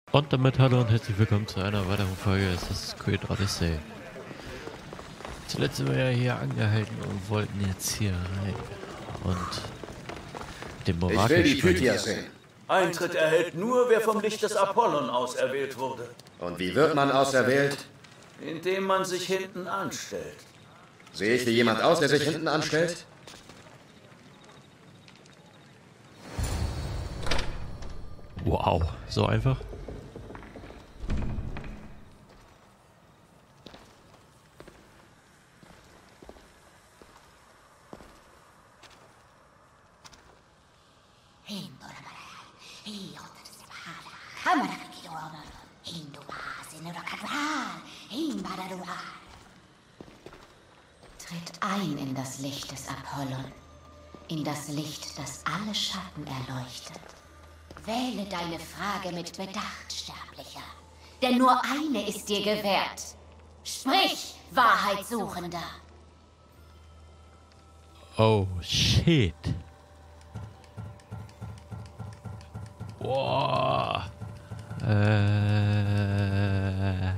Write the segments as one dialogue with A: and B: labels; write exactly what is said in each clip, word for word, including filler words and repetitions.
A: Und damit hallo und herzlich willkommen zu einer weiteren Folge Assassin's Creed Odyssey. Zuletzt sind wir ja hier angehalten und wollten jetzt hier rein und dem Orakel
B: Ich will die
A: sprechen.
B: Pythia sehen.
C: Eintritt erhält nur, wer vom Licht des Apollon auserwählt wurde.
B: Und wie wird man auserwählt?
C: Indem man sich hinten anstellt.
B: Sehe ich wie jemand aus, der sich hinten anstellt?
A: Wow, so einfach?
D: Tritt ein in das Licht des Apollon, in das Licht, das alle Schatten erleuchtet. Wähle deine Frage mit Bedacht, Sterblicher, denn nur eine ist dir gewährt. Sprich, Wahrheitssuchender!
A: Oh, shit. Boah. Äh.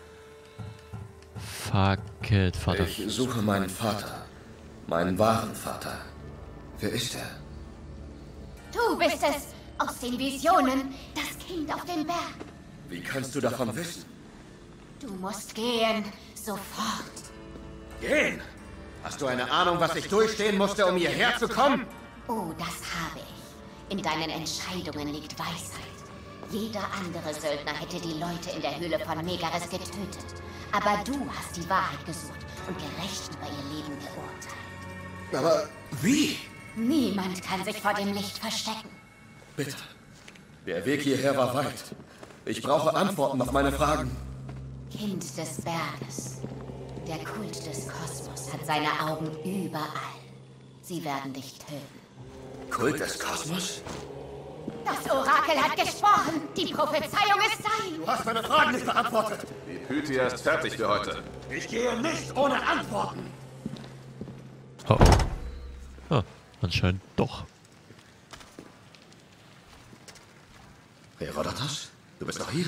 A: Fuck it, Vater.
B: Ich suche meinen Vater. Meinen wahren Vater. Wer ist er?
D: Du bist es! Aus den Visionen, das Kind auf dem Berg.
B: Wie kannst du davon wissen?
D: Du musst gehen, sofort.
B: Gehen? Hast du eine Ahnung, was ich durchstehen musste, um hierher zu kommen?
D: Oh, das habe ich. In deinen Entscheidungen liegt Weisheit. Jeder andere Söldner hätte die Leute in der Höhle von Megaris getötet. Aber du hast die Wahrheit gesucht und gerecht über ihr Leben geurteilt.
B: Aber wie?
D: Niemand kann sich vor dem Licht verstecken.
B: Bitte. Der Weg hierher war weit. Ich brauche Antworten auf meine Fragen.
D: Kind des Berges. Der Kult des Kosmos hat seine Augen überall. Sie werden dich töten.
B: Kult des Kosmos?
D: Das Orakel hat gesprochen. Die Prophezeiung ist sein.
B: Du hast meine Fragen nicht beantwortet.
E: Die Pythia ist fertig für heute.
B: Ich gehe nicht ohne Antworten.
A: Oh oh. Ah, anscheinend doch.
B: Herodotos? Du bist doch hier?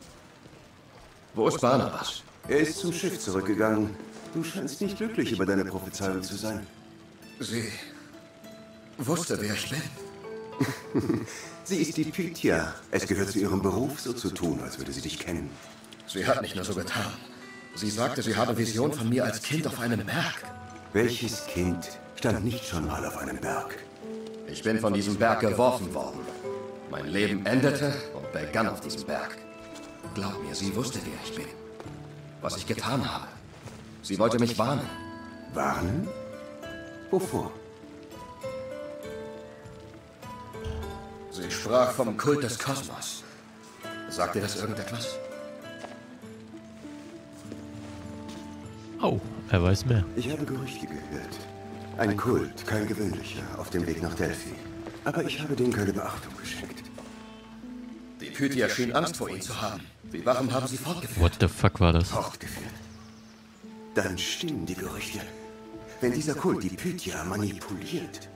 B: Wo ist Barnabas?
F: Er ist zum Schiff zurückgegangen. Du scheinst nicht glücklich über deine Prophezeiung zu sein.
B: Sie wusste, wer ich bin.
F: Sie ist die Pythia. Es gehört zu ihrem Beruf, so zu tun, als würde sie dich kennen.
B: Sie hat nicht nur so getan. Sie sagte, sie habe Vision von mir als Kind auf einem Berg.
F: Welches Kind stand nicht schon mal auf einem Berg?
B: Ich bin von diesem Berg geworfen worden. Mein Leben endete und begann auf diesem Berg. Glaub mir, sie wusste, wer ich bin. Was ich getan habe. Sie wollte mich warnen.
F: Warnen? Wovor?
B: Sie sprach vom Kult des Kosmos. Sagt dir das irgendetwas?
A: Oh, er weiß mehr.
F: Ich habe Gerüchte gehört. Ein Kult, kein gewöhnlicher, auf dem Weg nach Delphi. Aber ich habe dem keine Beachtung geschenkt.
B: Die Pythia schien Angst vor ihnen zu haben. Wie warum haben sie fortgeführt?
A: What the fuck war das?
F: Fortgeführt. Dann stimmen die Gerüchte. Wenn dieser Kult die Pythia manipuliert.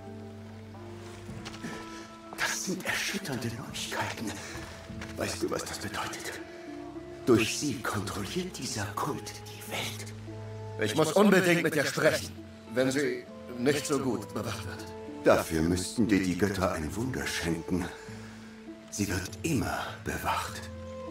F: Das sind erschütternde Neuigkeiten. Weißt du, was das bedeutet? Durch sie kontrolliert dieser Kult die Welt.
B: Ich muss unbedingt mit ihr sprechen, wenn sie nicht so gut bewacht wird.
F: Dafür müssten dir die Götter ein Wunder schenken. Sie wird immer bewacht.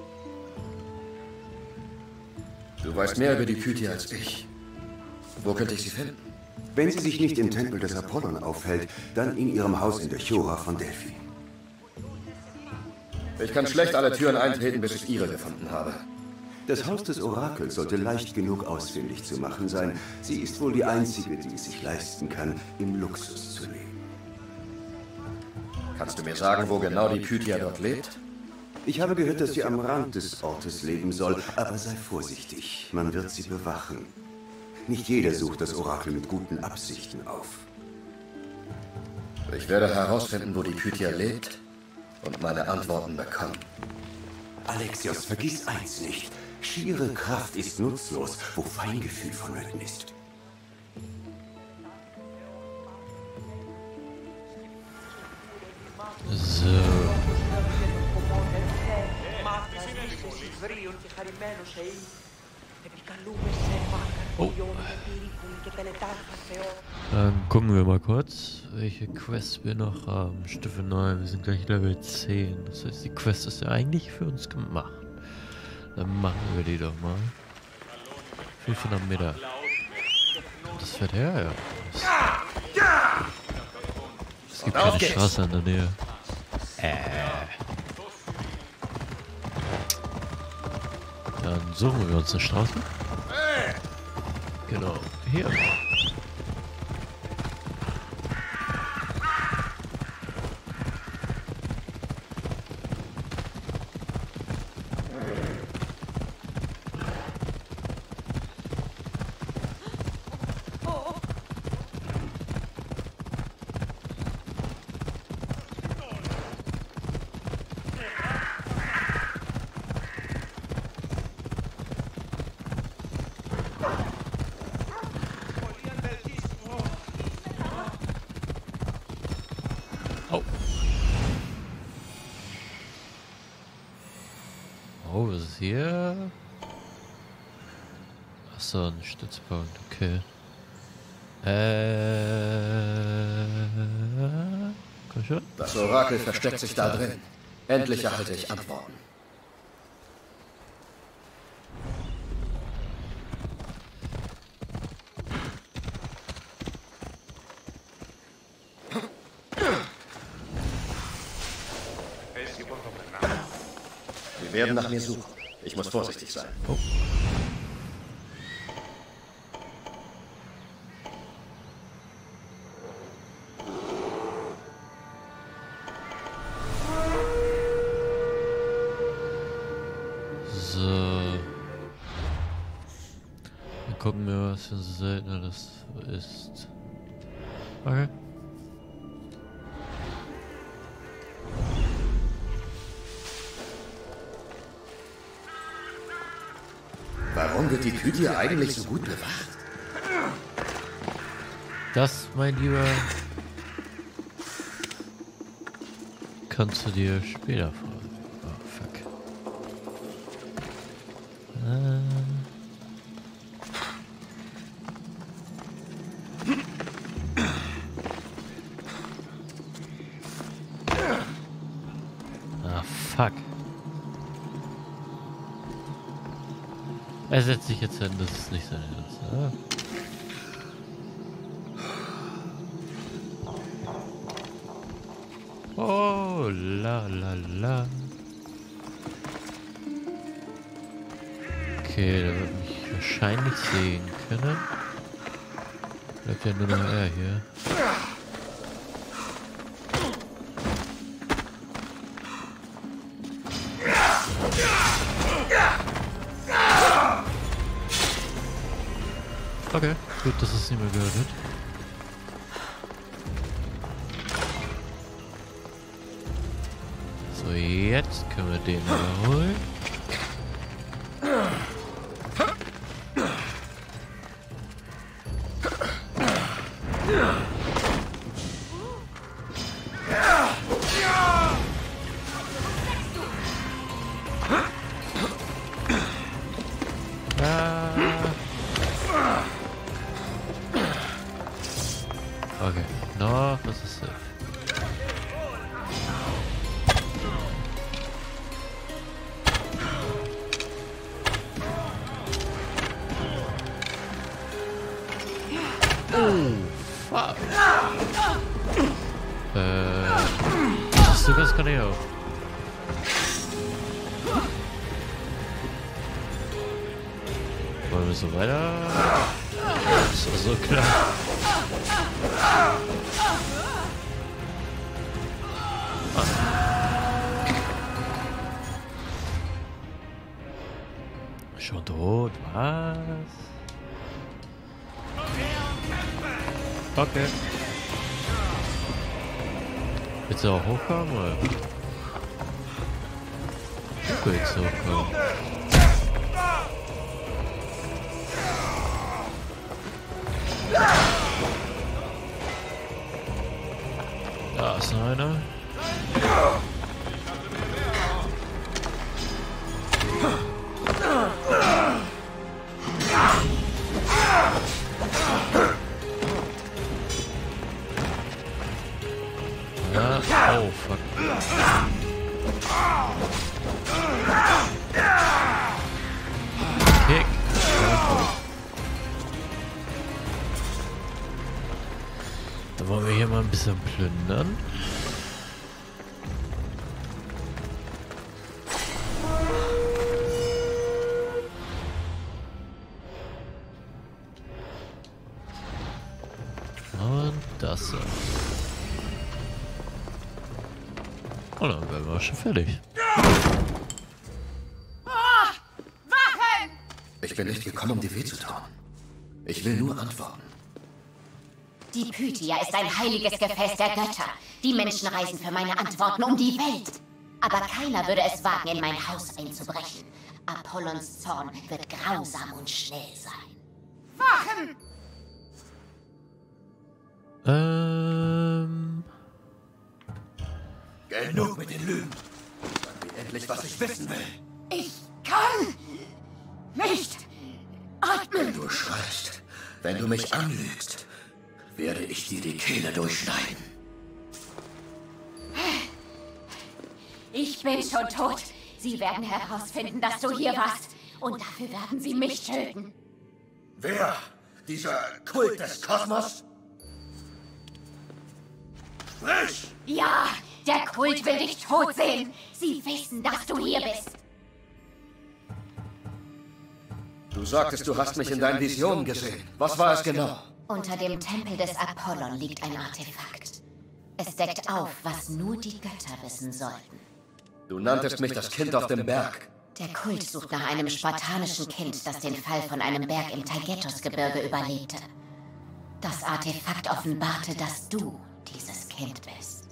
B: Du weißt mehr über die Pythia als ich. Wo könnte ich sie finden?
F: Wenn sie sich nicht im Tempel des Apollon aufhält, dann in ihrem Haus in der Chora von Delphi.
B: Ich kann schlecht alle Türen eintreten, bis ich ihre gefunden habe.
F: Das Haus des Orakels sollte leicht genug ausfindig zu machen sein. Sie ist wohl die einzige, die es sich leisten kann, im Luxus zu leben.
B: Kannst du mir sagen, wo genau die Pythia dort lebt?
F: Ich habe gehört, dass sie am Rand des Ortes leben soll, aber sei vorsichtig, man wird sie bewachen. Nicht jeder sucht das Orakel mit guten Absichten auf.
B: Ich werde herausfinden, wo die Pythia lebt und meine Antworten bekommen.
F: Alexios, vergiss eins nicht. Schiere Kraft ist nutzlos, wo Feingefühl vonnöten ist.
A: So. Oh. Dann gucken wir mal kurz, welche Quests wir noch haben. Stufe neun, wir sind gleich Level zehn. Das heißt, die Quest ist ja eigentlich für uns gemacht. Dann machen wir die doch mal. fünfhundert Meter. Das fährt her, ja. Es gibt keine Straße in der Nähe. Äh. Dann suchen wir uns eine Straße. Genau, hier. Oh. Oh, was ist hier? Achso, ein Stützpunkt, okay. Äh. Komm schon.
B: Das Orakel versteckt sich da drin. Endlich erhalte ich Antworten. Sie werden nach mir suchen. Ich muss vorsichtig sein.
A: Oh. So. Dann gucken wir, was für ein seltener das ist. Okay.
B: Warum wird die Pythie eigentlich so gut bewacht?
A: Das, mein Lieber, kannst du dir später fragen. Oh, fuck. Äh. Ah, fuck. Er setzt sich jetzt hin, das ist nicht sein Ernst. Ah. Oh, la la la. Okay, der wird mich wahrscheinlich sehen können. Bleibt ja nur noch er hier. Okay, gut, dass es nicht mehr gehört wird. So, jetzt können wir den überholen. Okay, noch, was ist das? Oh, fuck. Äh, hast du das gerade auf? Wollen wir so weiter? Das ist so klar. Ah. Schon tot, was? Okay. Willst du auch hochkommen, oder? Ich will jetzt hochkommen. Da ist noch einer. ein bisschen plündern. Und das. Und dann wären wir schon fertig.
B: Ich bin nicht gekommen, um dir weh zu tun. Ich will nur antworten.
D: Die Pythia ist ein heiliges Gefäß der Götter. Die Menschen reisen für meine Antworten um die Welt. Aber keiner würde es wagen, in mein Haus einzubrechen. Apollons Zorn wird grausam und schnell sein. Wachen!
A: Ähm...
B: Genug mit den Lügen. Sag mir endlich, was ich wissen will.
D: Ich kann nicht atmen.
B: Wenn du schreist, wenn du mich anlügst, werde ich dir die Kehle durchschneiden.
D: Ich bin schon tot. Sie werden herausfinden, dass du hier warst. Und dafür werden sie mich töten.
B: Wer? Dieser Kult des Kosmos? Sprich!
D: Ja, der Kult will dich tot sehen. Sie wissen, dass du hier bist.
B: Du sagtest, du hast mich in deinen Visionen gesehen. Was war es genau?
D: Unter dem Tempel des Apollon liegt ein Artefakt. Es deckt auf, was nur die Götter wissen sollten.
B: Du nanntest mich das Kind auf dem Berg.
D: Der Kult sucht nach einem spartanischen Kind, das den Fall von einem Berg im Taygetus-Gebirge überlebte. Das Artefakt offenbarte, dass du dieses Kind bist.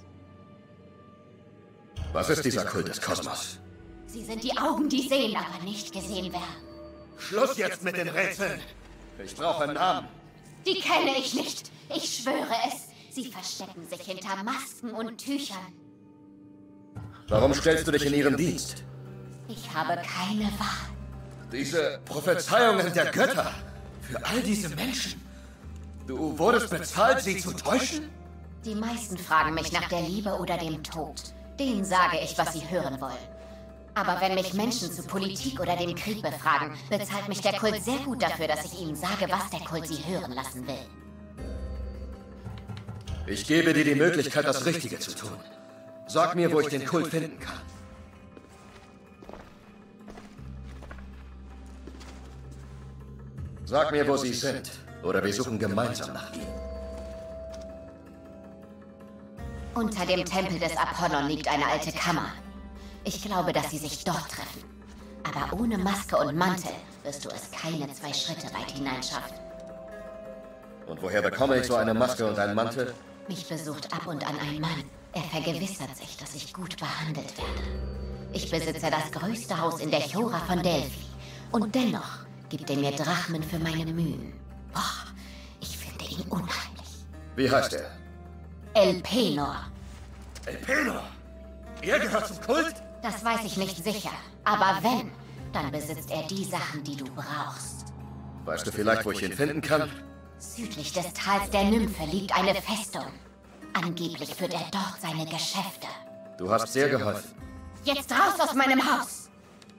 B: Was ist dieser Kult des Kosmos?
D: Sie sind die Augen, die sehen, aber nicht gesehen werden.
B: Schluss jetzt mit den Rätseln! Ich brauche einen Namen.
D: Die kenne ich nicht. Ich schwöre es. Sie verstecken sich hinter Masken und Tüchern.
B: Warum stellst du dich in ihren Dienst?
D: Ich habe keine Wahl.
B: Diese Prophezeiungen der Götter. Für all diese Menschen. Du wurdest bezahlt, sie zu täuschen?
D: Die meisten fragen mich nach der Liebe oder dem Tod. Denen sage ich, was sie hören wollen. Aber wenn mich Menschen zu Politik oder dem Krieg befragen, bezahlt mich der Kult sehr gut dafür, dass ich ihnen sage, was der Kult sie hören lassen will.
B: Ich gebe dir die Möglichkeit, das Richtige zu tun. Sag mir, wo ich den Kult finden kann. Sag mir, wo sie sind. Oder wir suchen gemeinsam nach ihnen.
D: Unter dem Tempel des Apollon liegt eine alte Kammer. Ich glaube, dass sie sich dort treffen. Aber ohne Maske und Mantel wirst du es keine zwei Schritte weit hineinschaffen.
B: Und woher bekomme ich so eine Maske und einen Mantel?
D: Mich besucht ab und an ein Mann. Er vergewissert sich, dass ich gut behandelt werde. Ich besitze das größte Haus in der Chora von Delphi. Und dennoch gibt er mir Drachmen für meine Mühen. Boah, ich finde ihn unheimlich.
B: Wie heißt er?
D: Elpenor.
B: Elpenor? Er gehört zum Kult?
D: Das weiß ich nicht sicher. Aber wenn, dann besitzt er die Sachen, die du brauchst.
B: Weißt du vielleicht, wo ich ihn finden kann?
D: Südlich des Tals der Nymphe liegt eine Festung. Angeblich führt er dort seine Geschäfte.
B: Du hast sehr geholfen.
D: Jetzt raus aus meinem Haus!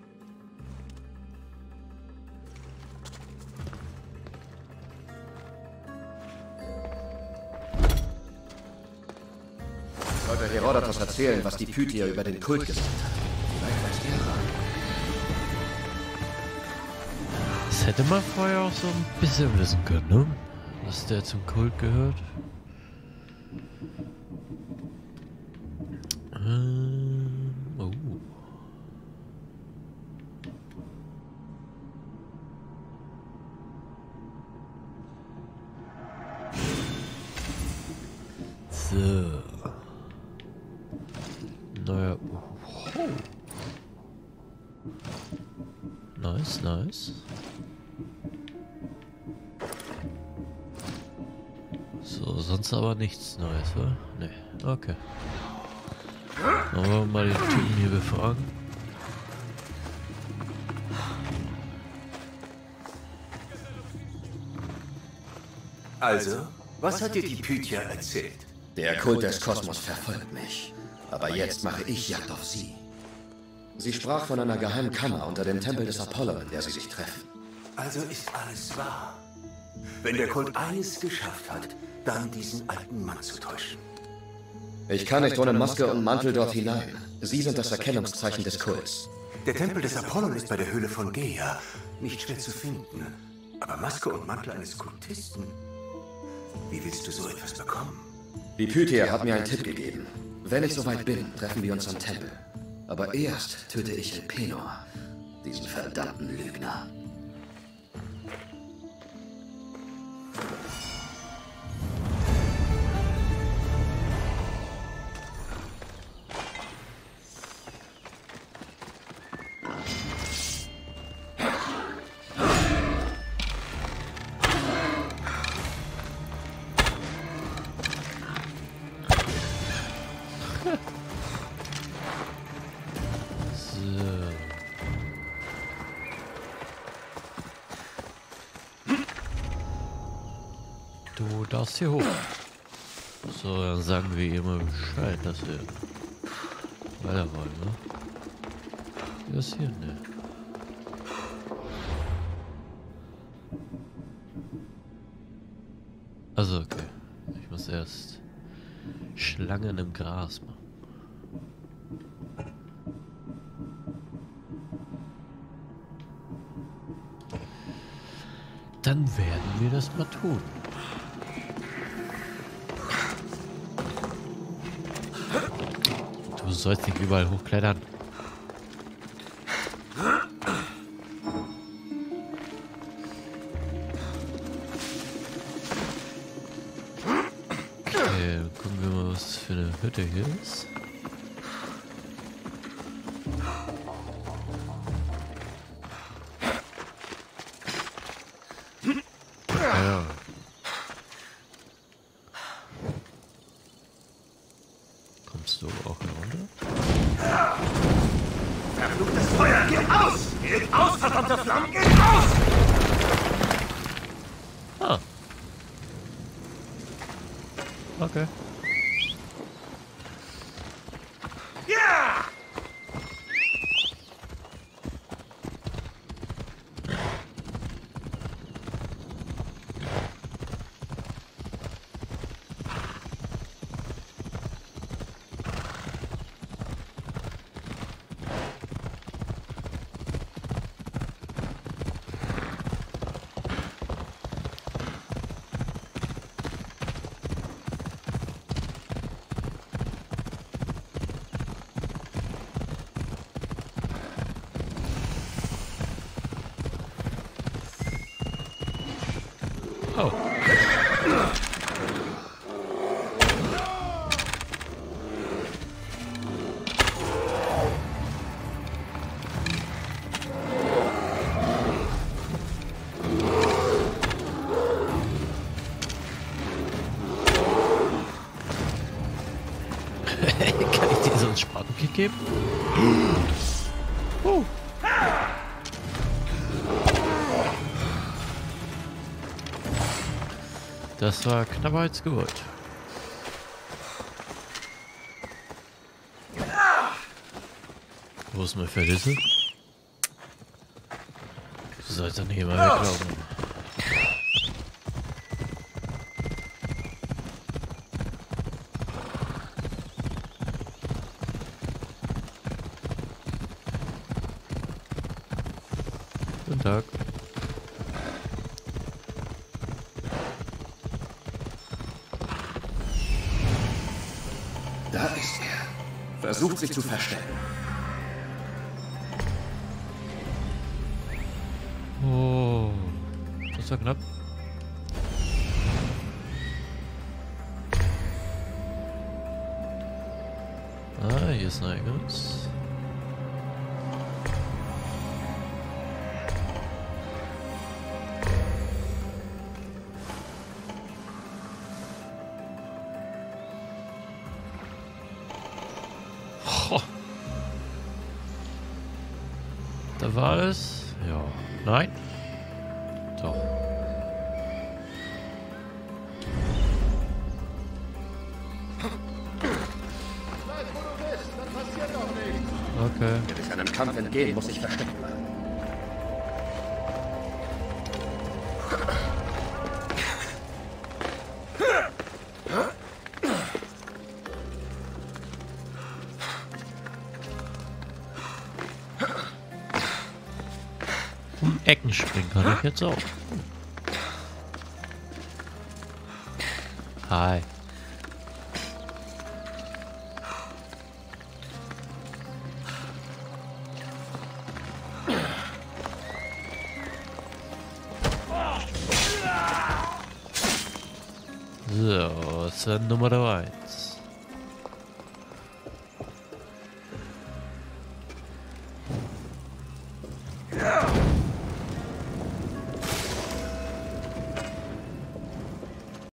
B: Sollte Herodotos erzählen, was die Pythia über den Kult gesagt hat. Vielleicht weiß er Rat.
A: Das hätte man vorher auch so ein bisschen wissen können, ne? Dass der zum Kult gehört. Ähm, oh. So. Naja. Oh. Nice, nice. So, sonst aber nichts Neues, oder? Nee, okay. Dann wollen wir mal den Typen hier befragen.
F: Also, was hat dir die Pythia erzählt?
B: Der Kult des Kosmos verfolgt mich. Aber jetzt mache ich Jagd auf sie. Sie sprach von einer geheimen Kammer unter dem Tempel des Apollon, in der sie sich treffen.
F: Also ist alles wahr. Wenn der Kult eines geschafft hat, dann diesen alten Mann zu täuschen.
B: Ich kann nicht ohne Maske und Mantel dort hinein. Sie sind das Erkennungszeichen des Kults.
F: Der Tempel des Apollon ist bei der Höhle von Gea. Nicht schwer zu finden. Aber Maske und Mantel eines Kultisten? Wie willst du so etwas bekommen?
B: Die Pythia hat mir einen Tipp gegeben. Wenn ich soweit bin, treffen wir uns am Tempel. Aber erst töte ich Elpenor, diesen verdammten Lügner.
A: Du darfst hier hoch. So, dann sagen wir ihr mal Bescheid, dass wir weiter wollen, ne? Wie ist hier, ne? Also, okay. Ich muss erst Schlangen im Gras machen. Dann werden wir das mal tun. Du sollst nicht überall hochklettern. Okay, gucken wir mal, was für eine Hütte hier ist. Ja. Kommst du auch herunter?
F: Verfluchtes Feuer, geht aus! Geht aus, verdammter Flammen, geht aus!
A: Ah. Okay.
F: Ja!
A: Oh. Kann ich dir so einen Spatenkick geben? Uh. Das war knapper als gewollt. Wo ist mein Verlisse? Du sollst doch nicht immer weglaufen. Guten Tag.
B: Da ist er. Versucht sich zu verstecken.
A: Oh, das war knapp. Ah, hier ist ein Eingangs. Oh. Da war es. Ja. Nein. Doch. Okay.
B: Will ich einem Kampf entgehen, muss ich versteckt bleiben.
A: Um Ecken springen kann ich jetzt auch. Hi. So, Szene Nummer eins.